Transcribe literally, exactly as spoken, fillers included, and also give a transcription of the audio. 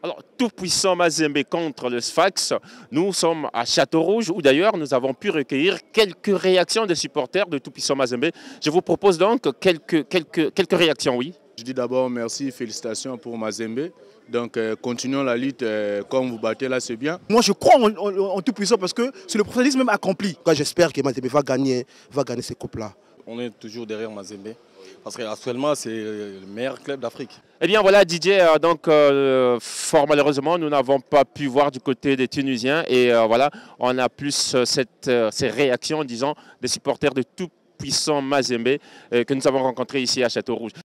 Alors, tout puissant Mazembe contre le Sfax. Nous sommes à Château-Rouge où d'ailleurs nous avons pu recueillir quelques réactions des supporters de tout puissant Mazembe. Je vous propose donc quelques, quelques, quelques réactions, oui. Je dis d'abord merci, félicitations pour Mazembe. Donc euh, continuons la lutte, euh, comme vous battez là, c'est bien. Moi je crois en, en, en tout puissant parce que c'est le professionnalisme même accompli. J'espère que Mazembe va gagner, va gagner ces coupes-là. On est toujours derrière Mazembe parce qu'actuellement c'est le meilleur club d'Afrique. Eh bien voilà Didier, euh, donc euh, fort malheureusement nous n'avons pas pu voir du côté des Tunisiens et euh, voilà, on a plus euh, cette, euh, ces réactions disons des supporters de tout puissant Mazembe euh, que nous avons rencontrés ici à Château-Rouge.